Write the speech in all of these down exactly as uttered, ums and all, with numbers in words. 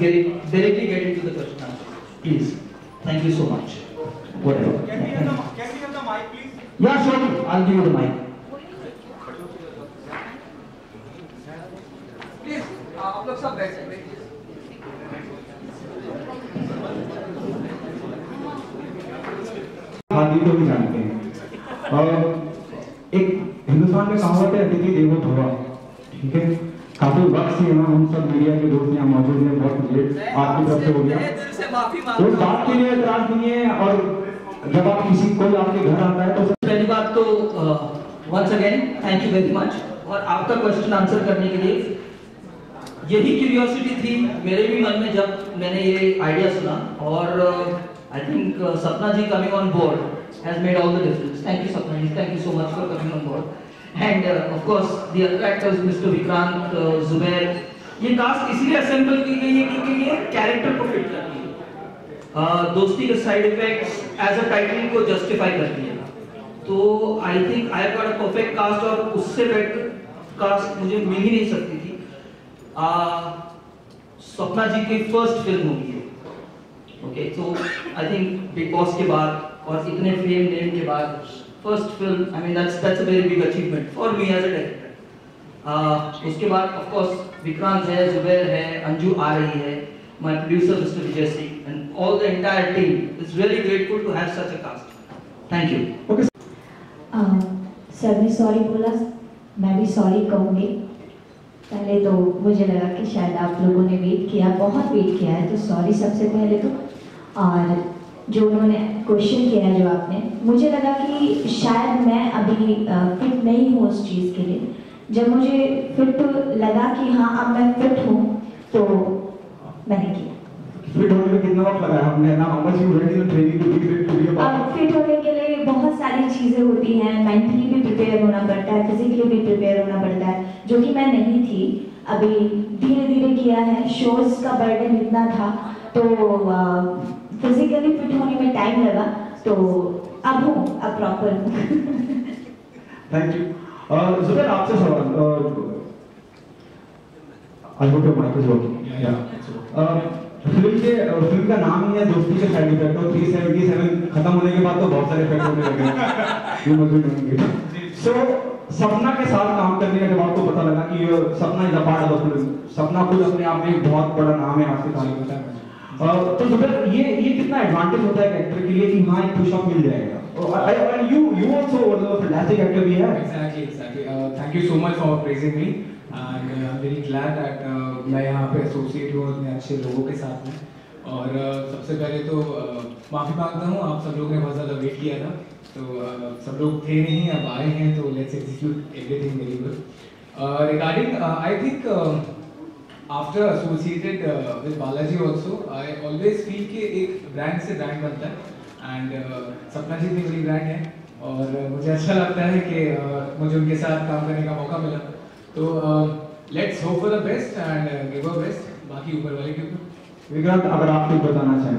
get directly get into the question answer. Please. Thank you so much. Whatever. Can we have the, can we have the mic, please? Yeah, sure. I'll give you the mic. Please, आप लोग सब बैठ सकते हैं. खादी को भी जानते हैं. एक हिंदुस्तान में कहावत है अतिथि देवो भव. ठीक है. काफी वक्त से हम सब मीडिया के दोस्त यहाँ मौजूद हैं. बहुत लेट आपकी तरफ से हो गया. तो बात के लिए एतराज नहीं है. और जब आप किसी कोई आपके घर आता है तो पहली बात तो once again thank you very much. और आपका क्वेश्चन आंसर करने के लिए यही क्यूरियोसिटी थी मेरे भी मन में जब मैंने ये आइडिया सुना. और I think Sapna ji coming on board has made all the difference. Thank you Sapna ji. Thank you so much for coming on board. And of course the other actors mister Vikrant, Zubair. ये कास्ट इसलिए असेंबल की गई है क्योंकि ये कैरेक्टर को फिट करती है. uh, दोस्ती के side effects as a title को जस्टिफाई करती है. तो I think I have got a perfect cast. और उससे बेटर कास्ट मुझे मिल ही नहीं सकती थी. uh, सपना जी की फर्स्ट फिल्म होगी. Okay, so I think Bigg Boss के बाद और इतने फेम नेम के बाद first film, I mean that's that's a very big achievement for me as a director. उसके बाद ऑफ कोर्स विक्रांत है, जुबैर है, अंजू आ रही है, my producer mister Vijay Singh and all the entire team is really grateful to have such a cast. Thank you. Okay sir ने sorry बोला, मैं भी सॉरी कहूँगी. पहले तो मुझे लगा कि शायद आप लोगों ने वेट किया, बहुत वेट किया है, तो सॉरी सबसे पहले तो. और जो उन्होंने क्वेश्चन किया है जो आपने, मुझे लगा कि शायद मैं अभी फिट नहीं हूँ उस चीज़ के लिए. जब मुझे फिट लगा कि हाँ अब मैं फिट हूँ तो मैंने किया. फिट होने में कितना वक्त लगा हमने ना? How much you ready in training to be fit to be a अब फिट होने के लिए बहुत सारी चीज़ें होती हैं. मेंटली भी प्रिपेयर होना पड़ता है, फिजिकली भी प्रिपेयर होना पड़ता है, जो कि मैं नहीं थी. अभी धीरे धीरे किया है. शोज का बर्डन इतना था तो फिजिकली फिट होने में टाइम लगा. तो अब हूँ, अब प्रॉपर हूँ. Thank you. जुबैर आपसे सवाल. I hope your mic is working. या फिल्म के फिल्म का नाम ही है दोस्ती के साइड इफेक्ट. और तीन सौ सतहत्तर खत्म होने के बाद तो बहुत सारे इफेक्ट होने लगे. ये मौजूद होंगे. सो सपना के साथ काम करने के जब आपको पता लगा कि Sapna is a part of the film, Sapna खुद अपने आप में एक बहुत बड़ा नाम है आज के तारीख में. तो जुबैर ये ये कितना एडवांटेज होता है एक्टर के लिए कि हाँ एक पुशअप मिल जाएगा. And you you also were a fantastic actor we have. Exactly, exactly. Uh, thank you so much for praising me, and uh, I'm very glad that uh, मैं यहाँ पे एसोसिएट हुआ इतने अच्छे लोगों के साथ में. और uh, सबसे पहले तो uh, माफ़ी मांगता हूँ, आप सब लोगों ने बहुत ज़्यादा वेट किया था. तो uh, सब लोग थे नहीं, अब आए हैं, तो let's execute everything very well. Uh, regarding, uh, I think uh, after associated uh, with Balaji also, I always feel कि एक ब्रांड से ब्रांड बनता है. एंड uh, सपना जी भी मेरी ब्रांड है और uh, मुझे अच्छा लगता है कि uh, मुझे उनके साथ काम करने का मौका मिला. तो let's hope for the best and give our best. बाकी ऊपर वाले के ऊपर. विक्रांत अगर आप कुछ बताना चाहें.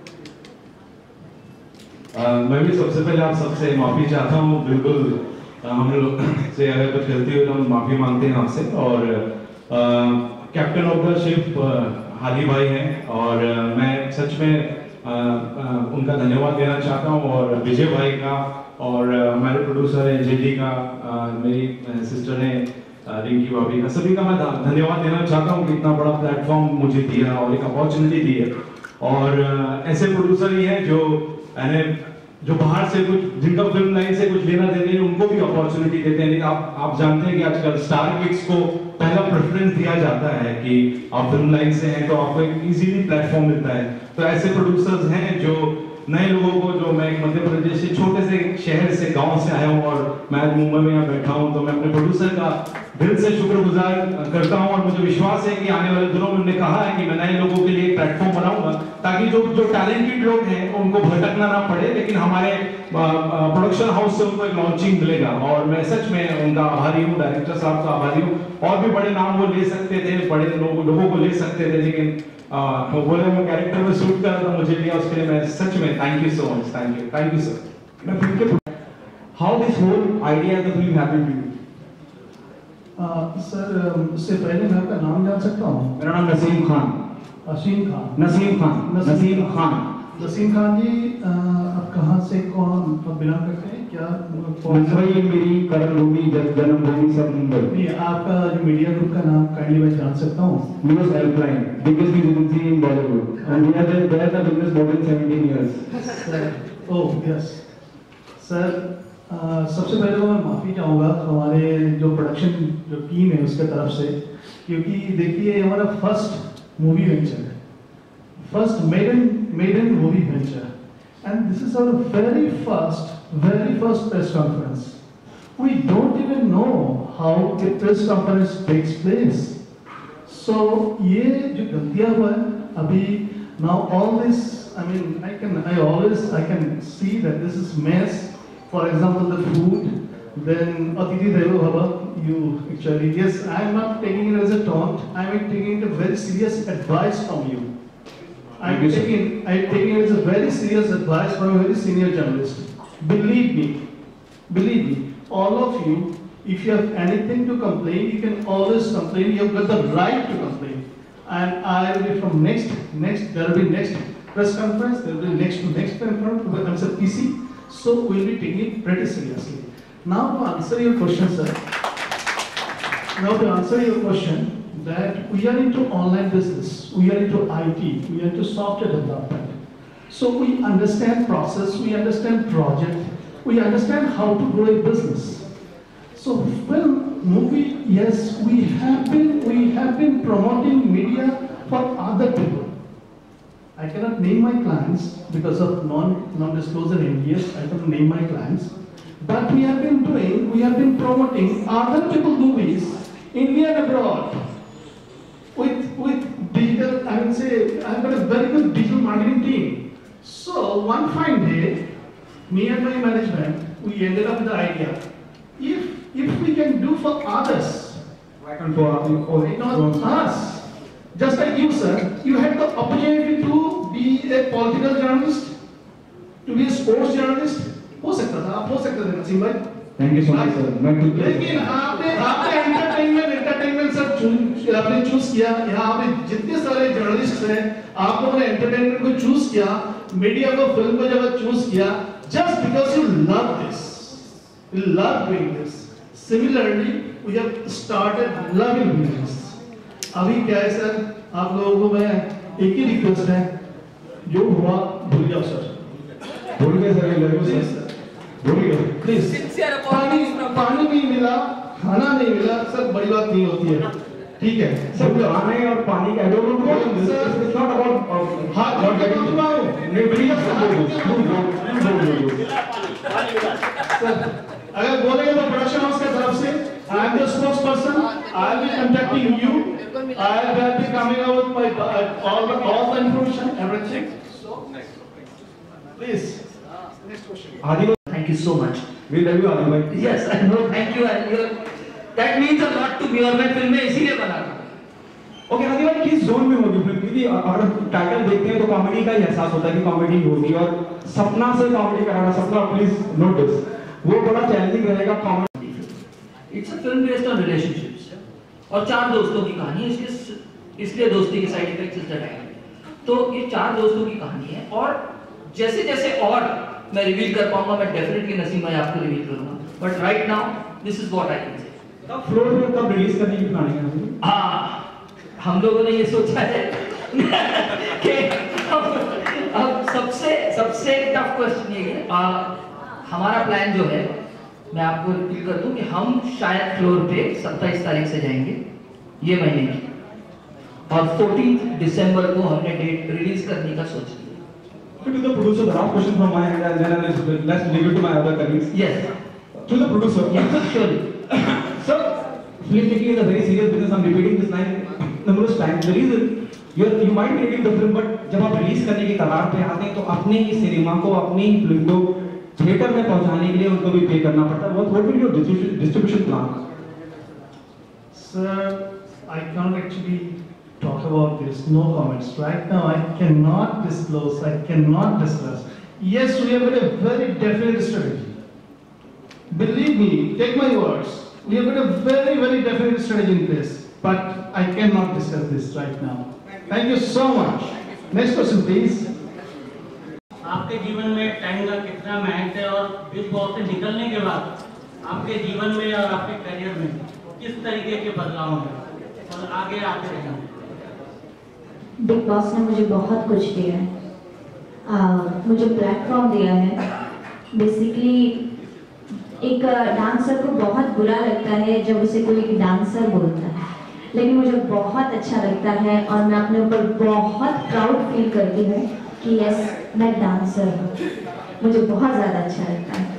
uh, मैं भी सबसे पहले आप सबसे माफ़ी चाहता हूँ. बिल्कुल uh, हम लोग से अगर कुछ गलती हुई तो हम माफ़ी मांगते हैं आपसे. और captain of the ship Hadi भाई हैं और uh, मैं सच में Uh, uh, उनका धन्यवाद देना चाहता हूँ. और विजय भाई का और uh, हमारे प्रोड्यूसर हैं जेडी का, uh, मेरी सिस्टर हैं रिंकी भाभी का, सभी का मैं धन्यवाद देना चाहता हूँ कि इतना बड़ा प्लेटफॉर्म मुझे दिया और एक अपॉर्चुनिटी दी है. और uh, ऐसे प्रोड्यूसर ही हैं जो यानी जो बाहर से कुछ जिनका फिल्म लाइन से कुछ लेना देते हैं उनको भी अपॉर्चुनिटी देते हैं. आप आप जानते हैं कि आजकल स्टार किड्स को पहला प्रेफरेंस दिया जाता है कि आप फिल्म लाइन से हैं तो आपको एक इजीली प्लेटफॉर्म मिलता है. तो ऐसे प्रोड्यूसर्स हैं जो नए लोगों को, जो मैं मध्य प्रदेश से छोटे से शहर से गांव से आया हूं और मैं आज मुंबई में यहाँ बैठा हूं, तो मैं अपने प्रोड्यूसर का दिल से शुक्रगुजार करता हूं. और मुझे विश्वास है कि आने वाले दिनों में उन्होंने कहा है कि मैं नए लोगों के लिए एक प्लेटफॉर्म बनाऊंगा ताकि जो जो टैलेंटेड लोग हैं उनको भटकना ना पड़े, लेकिन हमारे प्रोडक्शन हाउस से उनको एक लॉन्चिंग मिलेगा. और मैं सच में उनका आभारी हूँ, डायरेक्टर साहब का आभारी हूँ. और भी बड़े नाम वो ले सकते थे, बड़े लोग लोगों को ले सकते थे, लेकिन वो बोले मैं कैरेक्टर में शूट कर रहा था, मुझे लिया. उसके लिए मैं सच में thank you so much. Thank you thank you sir. मैं फिल्म के how this whole idea of the film happened to you? Sir उससे पहले मैं आपका नाम जान सकता हूँ? मेरा नाम नसीम खान. असीम खान। नसीम खान। नसीम खान। नसीम खान जी, अ, आप कहाँ से कौन बिलोंग करते हैं क्या? मुंबई मेरी कर्मभूमि, जन्मभूमि सब मुंबई। नहीं, आपका जो मीडिया ग्रुप का नाम काइंडली मैं जान सकता हूँ? News helpline, biggest news agency in Bollywood, and we are there the business more than seventeen years. Oh yes sir, सबसे पहले तो मैं माफ़ी चाहूँगा हमारे जो प्रोडक्शन जो टीम है उसके तरफ से, क्योंकि देखिए ये हमारा फर्स्ट मूवी वेंचर है, first maiden maiden movie venture, and this is our very first very first press conference. We don't even know how a press conference takes place. So ये जो गलतियाँ हुआ है अभी, now all this, I mean I can I always I can see that this is mess. For example, the food, then Atiti Devo Bhava, you actually, yes, I am not taking it as a taunt, I am taking it a very serious advice from you. I am taking I am taking it as a very serious advice from a very senior journalist. Believe me, believe me, all of you, if you have anything to complain, you can always complain. You have got the right to complain. And I will be from next, next, there will be next press conference, there will be next to next conference, I'm sir P C. So we will be taking it pretty seriously. Now to answer your question, sir. Now to answer your question, that we are into online business, we are into I T, we are into software development. So we understand process, we understand project, we understand how to grow a business. So film, movie, yes, we have been we have been promoting media for other people. I cannot name my clients because of non non-disclosure N D As. I cannot name my clients, but we have been doing, we have been promoting other people movies, India and abroad, with with digital. I would say I have got a very good digital marketing team. So one fine day, me and my management, we ended up with the idea: if if we can do for others, why can't for why not us? Just like you, sir, you had the opportunity to be a political journalist, to be a sports journalist. हो सकता था, आप हो सकते थे नसीम भाई. Thank you so much, sir. मैं खुद लेकिन आपने आपने एंटरटेनमेंट एंटरटेनमेंट सर चूज आपने चूज किया. यहाँ आपने जितने सारे जर्नलिस्ट हैं, आप लोगों ने एंटरटेनमेंट को चूज किया, मीडिया को, फिल्म को जब चूज किया, just because you love this, you love doing this. Similarly, we have started loving business. अभी क्या है सर, आप लोगों को मैं एक ही रिक्वेस्ट है, जो हुआ भूल जाओ सर. भूल गए सर, ये सर भूल गए प्लीज. पानी पानी नहीं मिला, खाना नहीं मिला सर, बड़ी बात नहीं होती है, ठीक है सर. खाने और पानी का don't know sir, it's not about हाथ जोड़ के बोल रहा हूं. नहीं प्लीज सर अगर बोलेंगे तो प्रोडक्शन हाउस की तरफ से I am the spokesperson. I will be contacting you. I will be coming out with my uh, all the all the information, everything. So please, next question. Adi, Thank you so much. we love you, Adi bhai. Yes, I know. Thank you. And you, that means a lot to me. और मैं film में इसीलिए बना था. Okay आदि भाई, किस zone में होगी फिल्म? क्योंकि अगर टाइटल देखते हैं तो कॉमेडी का ही एहसास होता है कि कॉमेडी होगी, और सपना से कॉमेडी कराना, सपना प्लीज नोटिस, वो बड़ा चैलेंजिंग रहेगा comedy. It's a film based on relationships और चार दोस्तों की कहानी है. इसके इसलिए दोस्ती के साइड इफेक्ट्स इज दैट. तो ये चार दोस्तों की कहानी है, और जैसे जैसे और मैं रिवील कर पाऊंगा, मैं डेफिनेटली नसीम भाई आपको रिवील करूंगा. But right now this is what I can say. कब फ्लोर पे कब रिलीज करने की प्लानिंग है? हाँ, हम लोगों ने ये सोचा है कि अब, अब सबसे सबसे टफ क्वेश्चन ये है. आ, हमारा प्लान जो है, मैं आपको रिपीट कर दूं कि हम शायद फ्लोर पे सत्ताईस तारीख से जाएंगे ये महीने की, और चौदह दिसंबर को हमने डेट रिलीज करने का सोच लिया. To the producer, the last question from my end, and then let's, let's leave it to my other colleagues. Yes. To the producer. Yes, surely. Sir, filmmaking is a very serious business. I'm repeating this line numerous times. The reason you you might be reading the film, but जब आप release करने की कगार पे आते हैं तो अपने ही सिनेमा को, अपनी ही फिल्म को थिएटर में पहुंचाने के लिए उनको भी पे करना पड़ता है. What will be your distribution plan? Sir, I can't actually talk about this. No comments. Right now, I cannot disclose. I cannot discuss. Yes, we have got a very definite strategy. Believe me, take my words. We have got a very, very definite strategy in place. But I cannot discuss this right now. Thank you so much. Next question please. आपके जीवन में time का कितना महत्व है और big boss से निकलने के बाद आपके जीवन में और आपके करियर में किस तरीके के बदलाव हैं और आगे आते रहेंगे? बिग बॉस ने मुझे बहुत कुछ दिया है, आ, मुझे प्लेटफॉर्म दिया है। बेसिकली एक डांसर को बहुत बुरा लगता है जब उसे कोई डांसर बोलता है, लेकिन मुझे बहुत अच्छा लगता है और मैं अपने ऊपर बहुत प्राउड फील करती हूँ कि यस मैं डांसर हूँ। मुझे बहुत ज़्यादा अच्छा लगता है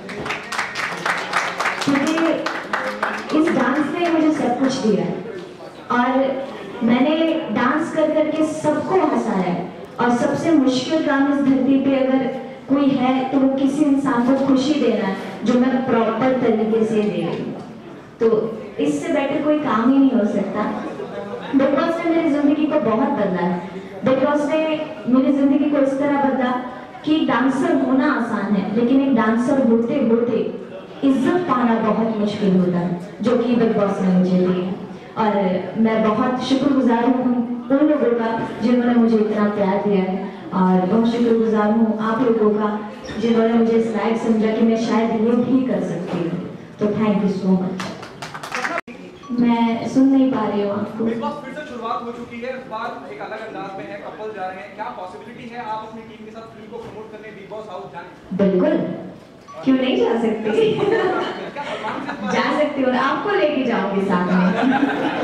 क्योंकि इस डांस ने मुझे सब कुछ दिया है और मैंने डांस कर करके सबको हंसाया है। और सबसे मुश्किल काम इस धरती पे अगर कोई है तो वो किसी इंसान को खुशी देना है, जो मैं प्रॉपर तरीके से दे रही हूँ। तो इससे बेटर कोई काम ही नहीं हो सकता। बिग बॉस ने मेरी जिंदगी को बहुत बदला है। बिग बॉस ने मेरी जिंदगी को इस तरह बदला कि डांसर होना आसान है, लेकिन एक डांसर होते होते इज्जत पाना बहुत मुश्किल होता है, जो कि बिग बॉस ने मुझे दी है। और मैं बहुत शुक्रगुजार हूँ उन लोगों का जिन्होंने मुझे इतना प्यार दिया है, और बहुत शुक्रगुजार हूँ आप लोगों का जिन्होंने मुझे इस लायक समझा कि मैं शायद ये भी कर सकती हूँ। तो थैंक यू सो मच। मैं सुन नहीं पा रही हूँ आपको। बिग बॉस फिर से शुरुआत हो चुकी है, इस बार एक अलग अंदाज में है, कपल जा रहे हैं, क्या पॉसिबिलिटी है आप अपनी टीम के साथ फिल्म को प्रमोट करने बिग बॉस हाउस जाने? बिल्कुल, क्यों नहीं जा सकती? जा सकती हूँ, आपको लेके जाऊंगी साथ में।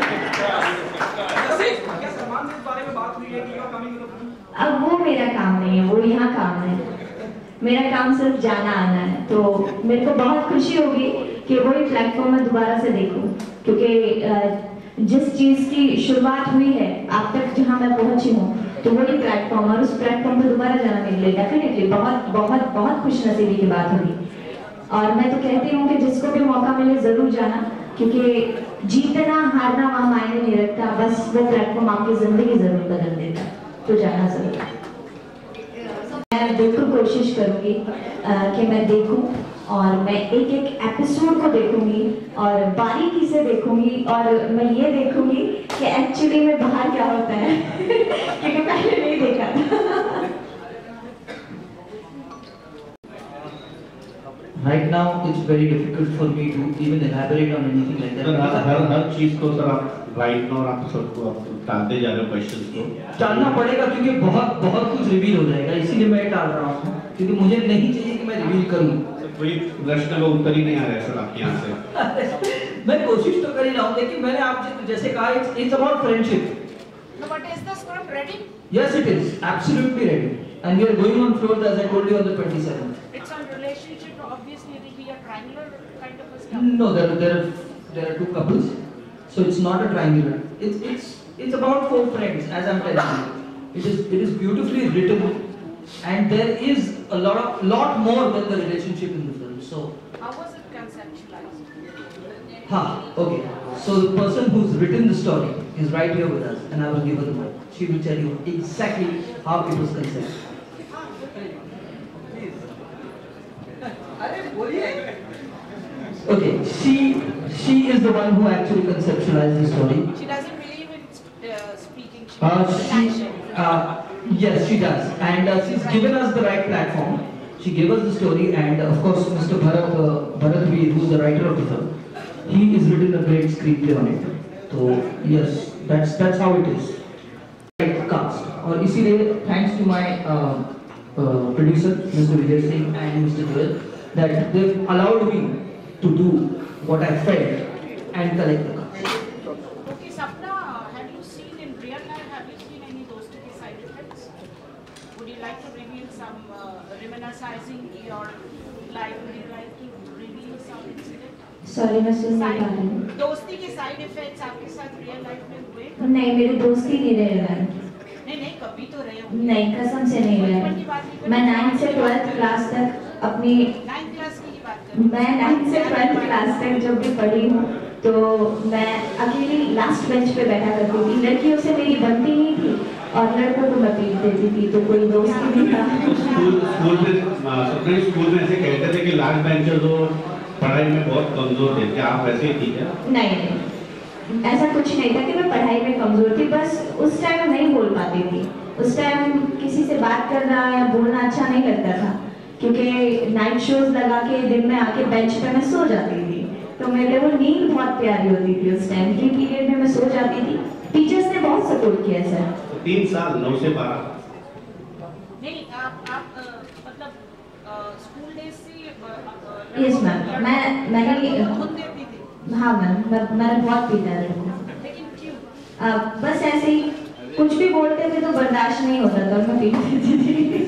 क्या सलमान से इस बारे में बात हुई है कि you are coming in the film? अब वो मेरा काम नहीं है, वो यहाँ काम है। मेरा काम सिर्फ जाना आना है। तो मेरे को बहुत खुशी होगी कि वही प्लेटफॉर्म में दोबारा से देखूं, क्योंकि जिस चीज़ की शुरुआत हुई है अब तक जहाँ मैं पहुँची हूँ, तो वही प्लेटफॉर्म और उस प्लेटफॉर्म पर दोबारा जाना मेरे लिए डेफिनेटली बहुत बहुत बहुत खुश नसीबी की बात होगी। और मैं तो कहती हूँ कि जिसको भी मौका मिले ज़रूर जाना, क्योंकि जीतना हारना वहाँ मायने नहीं रखता, बस वो प्लेटफॉर्म आपकी ज़िंदगी ज़रूर बदल देता, तो जाना ज़रूर। मैं बिल्कुल कोशिश करूँगी कि मैं देखूँ और मैं एक एक एपिसोड को देखूँगी और बारीकी से देखूँगी, और मैं ये देखूँगी कि एक्चुअली में बाहर क्या होता है क्योंकि पहले नहीं देखा था। Right now, it's very difficult for me to even elaborate on anything like that. Sir हर हर चीज को सर आप राइट और आप सबको आप टालते जा रहे हो क्वेश्चंस को। टालना पड़ेगा क्योंकि बहुत बहुत कुछ रिवील हो जाएगा, इसीलिए मैं टाल रहा हूँ, क्योंकि मुझे नहीं चाहिए कि मैं रिवील करूँ। कोई प्रश्न का उत्तर ही नहीं आ रहा है सर आपके यहाँ से। मैं कोशिश तो कर ही रहा हूँ, लेकिन मैंने आप जैसे कहा it's about friendship. But is the script ready? Yes, it is absolutely ready, and we are going on floor as I told you on the twenty-seventh. It's on relationship, obviously it will be a triangular kind of a stuff. No, there are there are there are two couples, so it's not a triangular. It's it's it's about four friends, as I'm telling you. It is it is beautifully written, and there is a lot of lot more than the relationship in the film. So How was it conceptualized? ha okay. So the person who's written the story is right here with us, and I will give her the mic. She will tell you exactly how it was conceived. Okay, she she is the one who actually conceptualized the story. She doesn't believe in uh, speaking. She Uh, believes in she, action. uh, yes, she does, and uh, she's given us the right platform. She gave us the story, and of course, Mister Bharat uh, Bharat Veer, who's the writer of the film, he has written a great screenplay on it. So yes, that's that's how it is. Right cast, और इसीलिए thanks to my uh, uh, producer, Mister Vijay Singh and Mister Joel, that they've allowed me to do what I felt and collect the cast. Okay, Sapna, have you seen in real life, have you seen any Dosti ke side effects? Would you like to reveal some uh, reminiscing your life? Would you like to reveal some incident? Sorry मैं सुन नहीं पा रही हूँ। दोस्ती के side effects आपके साथ रियल लाइफ में हुए? नहीं, मेरी दोस्ती नहीं रहे हैं। नहीं नहीं, कभी तो रहे होंगे। नहीं, कसम से नहीं रहे। मैं नाइन्थ से ट्वेल्थ क्लास तक अपनी नाइन्थ क्लास की बात कर रही हूँ। मैं नाइन्थ से ट्वेल्थ क्लास तक जब भी पढ़ी हूँ तो मैं अकेली लास्ट बेंच पे बैठा करती थी। लड़कियों से मेरी बनती नहीं थी और लड़कों को मैं पीट देती थी, तो कोई दोस्त ही नहीं था। स्कूल स्कूल में अपने स्कूल में ऐसे कहते थे कि लास्ट बेंचर तो पढ़ाई में बहुत कमजोर थे, क्या आप वैसे ही थी क्या? नहीं नहीं, ऐसा कुछ नहीं था कि मैं पढ़ाई में कमजोर थी, बस उस टाइम नहीं बोल पाती थी। उस टाइम किसी से बात करना या बोलना अच्छा नहीं लगता था, क्योंकि नाइट शोज लगा के दिन में आके बेंच पे मैं सो जाती थी, तो मेरे लिए वो नींद बहुत प्यारी होती थी। उस टाइम फ्री पीरियड में मैं सो जाती थी। टीचर्स ने बहुत सपोर्ट किया सर। तो तीन साल नौ से बारह नहीं, आप आप अ, मतलब स्कूल डेज से यस मैम, मैं मैंने खुद देती थी। हाँ मैम, मैं मैंने बहुत पीता है लड़कों। लेकिन क्यों? अब बस ऐसे ही कुछ भी बोलते थे तो बर्दाश्त नहीं होता था, मैं पी लेती थी।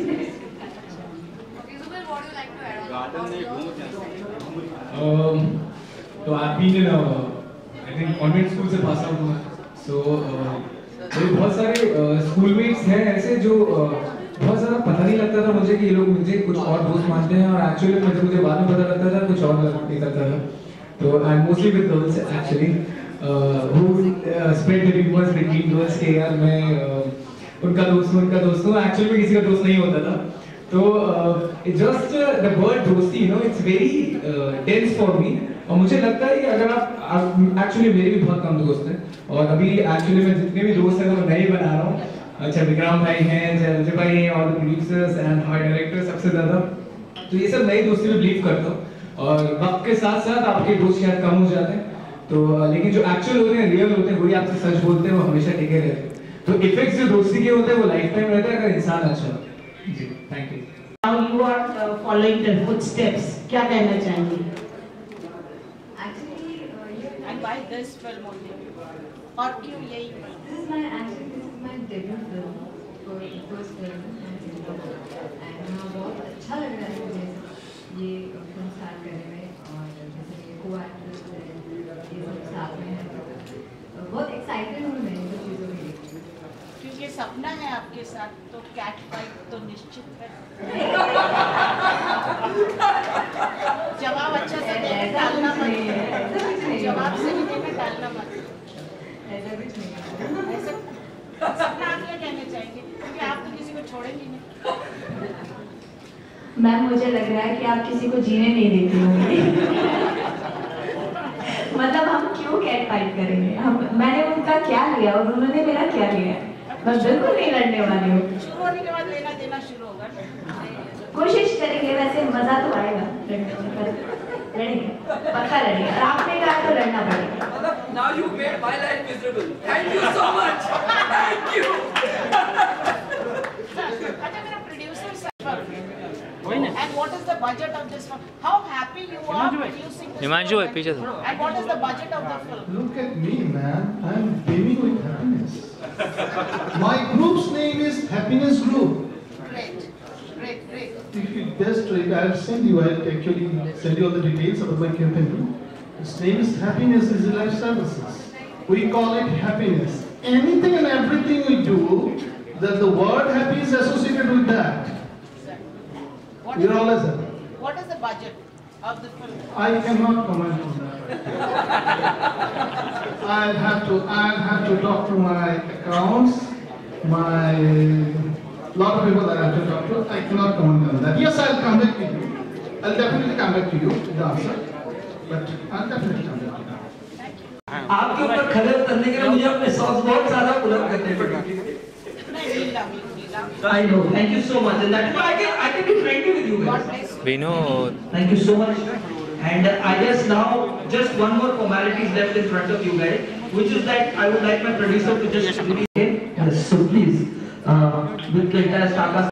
Um, तो आप भी ने आई थिंक कॉन्वेंट स्कूल से पास आउट हुआ, सो मेरे बहुत सारे स्कूलमेट्स हैं ऐसे जो uh, बहुत ज़्यादा पता नहीं लगता था मुझे कि ये लोग मुझे कुछ और दोस्त मानते हैं, और एक्चुअली मुझे मुझे बाद में पता लगता था कुछ और लगता था। तो I am mostly with girls actually who spread the rumours between girls के यार मैं uh, उनका दोस्त हूँ उनका दोस्त हूँ, एक्चुअली में किसी का दोस्त नहीं होता था। तो जस्ट द वर्ड दोस्ती, you know, it's very tense for me, और मुझे लगता है कि अगर आप एक्चुअली मेरे भी बहुत कम दोस्त हैं, और अभी एक्चुअली मैं जितने भी दोस्त हैं वो नए बना रहा हूँ। अच्छा, विक्रम भाई हैं, जय भाई हैं, और प्रोड्यूसर्स एंड हमारे डायरेक्टर सबसे ज़्यादा, तो ये सब नई दोस्ती में बिलीव करता हूँ, और वक्त के साथ साथ आपके दोस्त शायद कम हो जाते हैं, तो लेकिन जो एक्चुअल होते हैं, रियल होते हैं, वही आपसे सच बोलते हैं, वो हमेशा टिके रहते हैं। तो इफेक्ट्स जो दोस्ती के होते हैं वो लाइफ टाइम रहते हैं अगर इंसान अच्छा हो। जी, thank you. Now you are uh, following the footsteps. क्या कहना चाहेंगे? Actually, uh, you And why this film only? और क्यों यही film? This is my actually this is my debut film, for first film, and uh, बहुत अच्छा लग रहा है मुझे ये फिल्म स्टार्ट करने में, और जैसे ये को एक्टर्स ये सब साथ में है, तो बहुत एक्साइटेड हूँ मैं इन चीज़ों के लिए, क्योंकि सपना है आपके साथ, तो कैट फाइट तो निश्चित है। जवाब अच्छा से देना, टालना मत। जवाब से भी देना, टालना मत। ऐसा कुछ नहीं, ऐसा सपना आप क्या कहना चाहेंगे? क्योंकि आप तो किसी को छोड़ेंगे नहीं। मैम मुझे लग रहा है कि आप किसी को जीने नहीं देती होंगी। मतलब हम क्यों कैट फाइट करेंगे? हम मैंने उनका क्या लिया और उन्होंने मेरा क्या लिया? मैं बिल्कुल नहीं लड़ने वाली हूँ। शुरू होने के बाद लेना देना शुरू होगा। कोशिश करेंगे, वैसे मजा तो आएगा लड़ने में, पर लड़ेंगे, पक्का लड़ेंगे, और आपने कहा तो लड़ना पड़ेगा। Now you made my life miserable. Thank you so much. Thank you. अच्छा, मेरा producer sir, and what is the budget of this film? How happy you are producing this Himanshu film? पीछे से। And what is the budget of the film? Look at me, man. I'm beaming with happiness. My group's name is Happiness Group. Great, great, great. If you just read, I'll send you, I'll actually send you all the details about my company. Its name is Happiness Easy Life Services. We call it happiness. Anything and everything we do, that the word happy is associated with that. What You're is, always happy. what is the budget of the film? I cannot comment on that. I'll have to, I'll have to talk to my accounts, my lot of people that I have to talk to. I cannot comment on that. Yes, I'll come back to you. I'll definitely come back to you with the answer. But I'll definitely come back to you. आपके ऊपर खलल करने के लिए मुझे अपने songs बहुत ज्यादा पुलअप करने पड़े। I know. Thank you so much. And that is why I can I can be friendly with you guys. Vinod. Thank you so much. And uh, I guess now just one more formality is left in front of you guys, which is that I would like my producer to just release it. Yes, so please, uh, with the entire Starcast.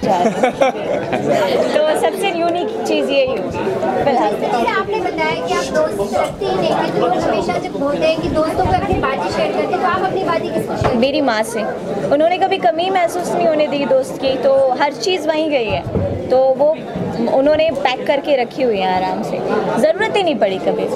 जा रहे हैं। तो सबसे unique चीज़ यही होगी फिलहाल। जैसे आपने बताया कि आप दोस्त रखते ही नहीं थे, तो लोग हमेशा जब बोलते हैं कि दोस्तों को अपनी बातें शेयर करते, तो आप अपनी बातें किसको शेयर? मेरी माँ से। उन्होंने कभी कमी महसूस नहीं होने दी दोस्त की, तो हर चीज़ वहीं गई है, तो वो उन्होंने पैक करके रखी हुई है आराम से, ज़रूरत ही नहीं पड़ी कभी।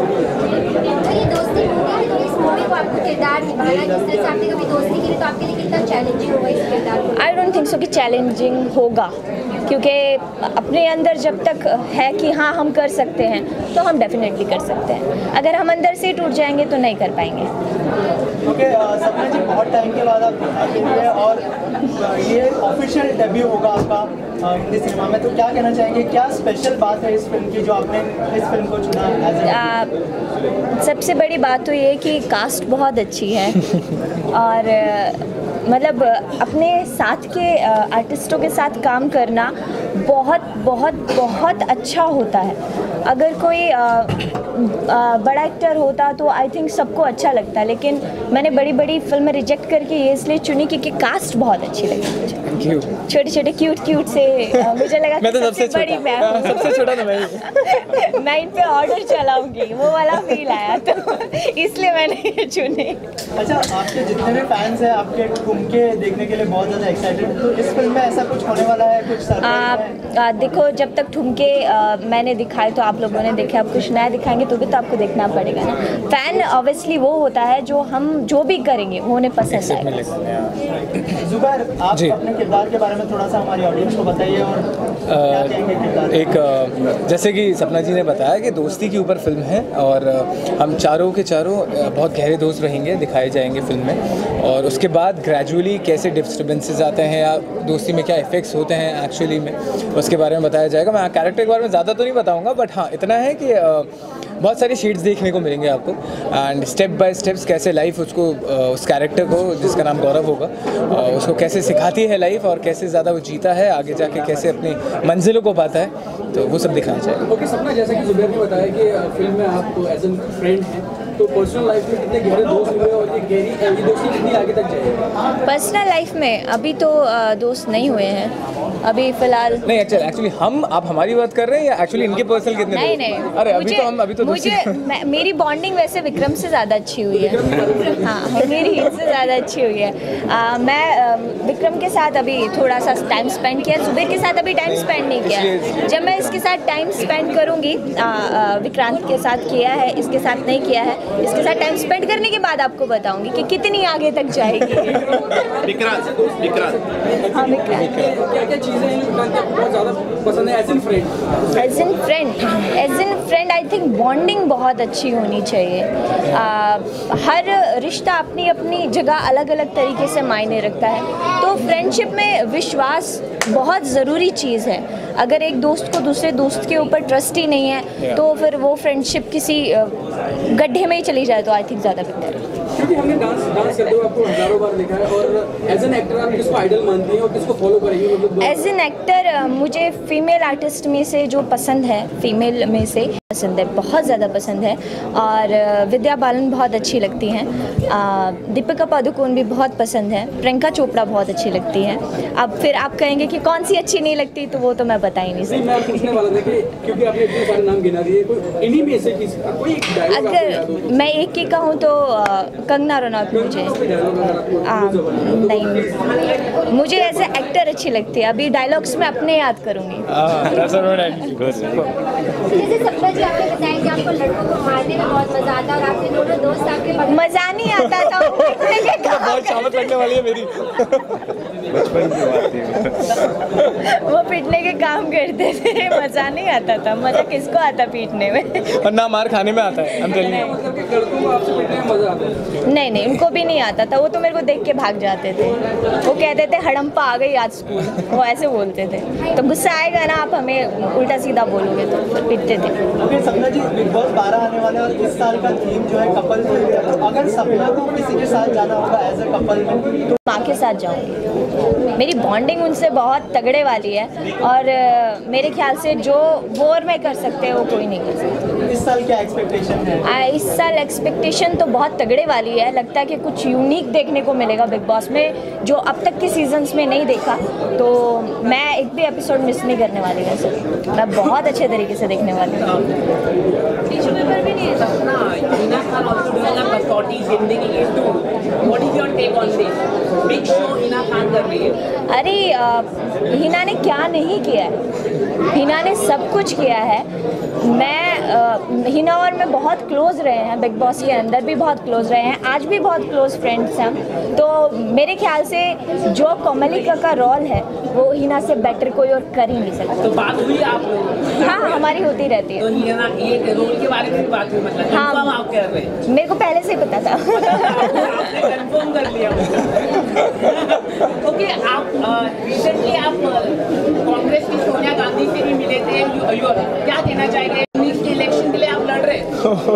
तो ये दोस्ती मूवी है, तो इस मूवी को आपको किरदार निभाना, जिस तरह से आपने कभी दोस्ती की, तो आपके लिए कितना चैलेंजिंग होगा इस किरदार को? आई डोंट थिंक सो कि चैलेंजिंग होगा, क्योंकि अपने अंदर जब तक है कि हाँ हम कर सकते हैं तो हम डेफिनेटली कर सकते हैं। अगर हम अंदर से टूट जाएंगे तो नहीं कर पाएंगे। ओके okay, सपना जी, बहुत टाइम के बाद आप दिखाई दे रहे हैं और ये ऑफिशियल डेब्यू होगा आपका हिंदी सिनेमा में, तो क्या कहना चाहेंगे, क्या स्पेशल बात है इस फिल्म की जो आपने इस फिल्म को चुना? आ, सबसे बड़ी बात तो ये कि कास्ट बहुत अच्छी है और मतलब अपने साथ के आर्टिस्टों के साथ काम करना बहुत बहुत बहुत अच्छा होता है। अगर कोई आ, आ, बड़ा एक्टर होता तो आई थिंक सबको अच्छा लगता है, लेकिन मैंने बड़ी बड़ी फिल्में रिजेक्ट करके ये इसलिए चुनी क्योंकि कास्ट बहुत अच्छी लगी मुझे। छोटे छोटे क्यूट क्यूट से आ, मुझे लगा मैं तो सबसे बड़ी मैं हूँ, सबसे छोटा तो मैं मैं इन पे ऑर्डर चलाऊंगी, वो वाला फील आया, तो इसलिए मैंने ये चुनी। अच्छा, आपके जितने भी फैंस हैं आपके ठुमके देखने के लिए बहुत ज़्यादा एक्साइटेड, तो इस फिल्म में ऐसा कुछ होने वाला है, कुछ सरप्राइज है? देखो, जब तक ठुमके मैंने दिखाए तो आप लोगों ने देखे, अब कुछ नया दिखाएंगे तो भी तो आपको देखना पड़ेगा ना। फैन ऑब्वियसली वो होता है जो हम जो भी करेंगे वो उन्हें पसंद आएगा। जुबैर, आप अपने किरदार के बारे में थोड़ा सा हमारी ऑडियंस को बताइए और क्या कहेंगे किरदार? एक जैसे कि सपना जी ने बताया कि दोस्ती के ऊपर फिल्म है और हम चारों के चारों बहुत गहरे दोस्त रहेंगे, दिखाए जाएंगे फिल्म में, और उसके बाद ग्रेजुअली कैसे डिस्टर्बेंसेस आते हैं या दोस्ती में क्या इफ़ेक्ट्स होते हैं एक्चुअली में, उसके बारे में बताया जाएगा। मैं कैरेक्टर के बारे में ज़्यादा तो नहीं बताऊँगा, बट हाँ इतना है कि बहुत सारी शीट्स देखने को मिलेंगे आपको, एंड स्टेप बाय स्टेप्स कैसे लाइफ उसको उस कैरेक्टर को, जिसका नाम गौरव होगा, उसको कैसे सिखाती है लाइफ और कैसे ज़्यादा वो जीता है, आगे जाके कैसे अपनी मंजिलों को पाता है, तो वो सब दिखाना चाहिए। ओके सपना, जैसा कि जुबैर ने बताया कि फिल्म में आप एज एन फ्रेंड हैं, तो पर्सनल लाइफ में कितने गहरे दोस्त हुए और ये गहरी ये दोस्ती कितनी आगे तक जाएगी? पर्सनल लाइफ में अभी तो दोस्त नहीं हुए हैं अभी फिलहाल। नहीं एक्चुअली एक्चुअली हम आप हमारी बात कर रहे हैं या एक्चुअली इनके पर्सनल कितने? नहीं नहीं, अरे अभी तो हम अभी तो मुझे मैं, मेरी बॉन्डिंग वैसे विक्रम से ज़्यादा अच्छी हुई है। हाँ, मेरी इससे ज़्यादा अच्छी हुई है। आ, मैं विक्रम के साथ अभी थोड़ा सा टाइम स्पेंड किया, जुबैर के साथ अभी टाइम स्पेंड नहीं किया। जब मैं इसके साथ टाइम स्पेंड करूँगी, विक्रांत के साथ किया है, इसके साथ नहीं किया है, इसके साथ टाइम स्पेंड करने के बाद आपको बताऊंगी कि कितनी आगे तक जाएगी। विक्रांत विक्रांत हाँ विक्रांत क्या क्या चीज़ें हैं विक्रांत आपको बहुत ज़्यादा पसंद है as an friend? As an friend as an friend I think bonding बहुत अच्छी होनी चाहिए। आ, हर रिश्ता अपनी अपनी जगह अलग अलग तरीके से मायने रखता है, तो फ्रेंडशिप में विश्वास बहुत ज़रूरी चीज़ है। अगर एक दोस्त को दूसरे दोस्त के ऊपर ट्रस्ट ही नहीं है तो फिर वो फ्रेंडशिप किसी गड्ढे में ही चली जाए तो आई थिंक ज़्यादा बेहतर है। क्योंकि हमने डांस डांस करते हुए आपको हजारों बार देखा है, और एज एन एक्टर आप किसको आइडल मानती हैं और किसको फॉलो करेंगी? मतलब एज एन एक्टर मुझे फीमेल आर्टिस्ट में से जो पसंद है, फीमेल में से पसंद है, बहुत ज़्यादा पसंद है, और विद्या बालन बहुत अच्छी लगती हैं, दीपिका पादुकोण भी बहुत पसंद है, प्रियंका चोपड़ा बहुत अच्छी लगती है। अब फिर आप कहेंगे कि कौन सी अच्छी नहीं लगती, तो वो तो मैं बता ही नहीं सकती। मैं पूछने वाला था कि क्योंकि आपने इतने सारे नाम गिना दिए, कोई इन्हीं में से किसी कोई एक डायलॉग अगर मैं एक की कहूँ तो कंगना रनौत मुझे आ, नहीं, मुझे ऐसे एक्टर अच्छी लगती है। अभी डायलॉग्स में अपने याद करूँगी। जी आपने बताया कि आपको लड़कों को मारने में बहुत मजा आता है और आपके दोनों दोस्त आपके मजा नहीं आता था, बहुत शामत लगने वाली है मेरी बचपन की बात है। वो पीटने के काम करते थे, मजा नहीं आता था। मजा किसको आता पीटने में? और ना मार खाने में आता है। लड़कों को आपसे पीटने में मजा आता है? नहीं नहीं, उनको भी नहीं आता था। वो तो मेरे को देख के भाग जाते थे। वो कहते थे हड़म्पा आ गई आज स्कूल, वो ऐसे बोलते थे। तो गुस्सा आएगा ना, आप हमें उल्टा सीधा बोलोगे तो फिर पीटते थे। ओके सपना जी, बिग बॉस बारह आने वाले और इस साल का थीम जो है कपल, अगर सपना को किसी के साथ जाना होगा एज ए कपल में, माँ के साथ जाऊँगी। मेरी बॉन्डिंग उनसे बहुत तगड़े वाली है और अ, मेरे ख्याल से जो वो और मैं कर सकते हैं वो कोई नहीं कर सकता। इस साल क्या एक्सपेक्टेशन है? आ, इस साल एक्सपेक्टेशन तो बहुत तगड़े वाली है। लगता है कि कुछ यूनिक देखने को मिलेगा बिग बॉस में जो अब तक के सीजन्स में नहीं देखा, तो मैं एक भी एपिसोड मिस नहीं करने वाली हूँ। वैसे मैं बहुत अच्छे तरीके से देखने वाली हूँ। टिश्यू पेपर भी नहीं है ना। Hina Khan also doing a Kasautii Zindagii two. What is your take on this? Big show Hina Khan कर रही है। अरे अ, हिना ने क्या नहीं किया है, हिना ने सब कुछ किया है। मैं अ, हिना और मैं बहुत क्लोज रहे हैं, बिग बॉस के अंदर भी बहुत क्लोज रहे हैं, आज भी बहुत क्लोज फ्रेंड्स हैं हम। तो मेरे ख्याल से जो कोमलिका का रोल है वो हिना से बेटर कोई और कर ही नहीं सकता। तो बात हुई आप लोग? हाँ, हमारी होती रहती है। तो हिना ये रोल के बारे में भी बात हुई, मतलब हाँ, कंफर्म आप कह रहे हैं? मेरे को पहले से ही पता था। आपने कंफर्म कर लिया। ओके, आप रिसेंटली आप कांग्रेस की सोनिया गांधी से भी मिले थे, यू, यू, क्या कहना चाहेंगे? इलेक्शन के लिए आप लड़ रहे हैं?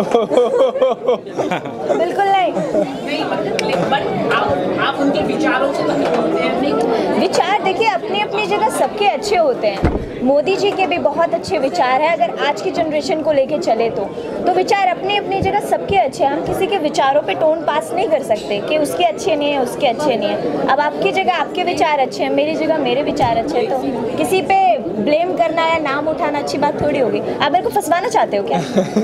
बिल्कुल नहीं। नहीं मतलब बट आप आप उनके विचारों से तो नहीं बोलते हैं। विचार देखिए अपनी अपनी जगह सबके अच्छे होते हैं। मोदी जी के भी बहुत अच्छे विचार हैं, अगर आज की जनरेशन को लेके चले तो तो विचार अपनी अपनी जगह सबके अच्छे हैं। हम किसी के विचारों पे टोन पास नहीं कर सकते कि उसके अच्छे नहीं है, उसके अच्छे नहीं है। अब आपकी जगह आपके विचार अच्छे हैं, मेरी जगह मेरे विचार अच्छे हैं, तो किसी पे ब्लेम करना या नाम उठाना अच्छी बात थोड़ी होगी। आप मेरे को फंसवाना चाहते हो क्या?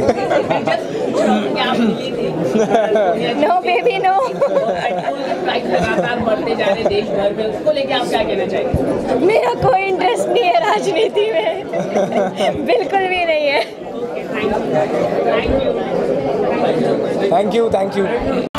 No baby no. लगातार बढ़ते जा रहे देश भर में, उसको लेके आप क्या कहना चाहेंगे? मेरा कोई इंटरेस्ट नहीं है राजनीति में, बिल्कुल भी नहीं है। Thank you. Thank you thank you.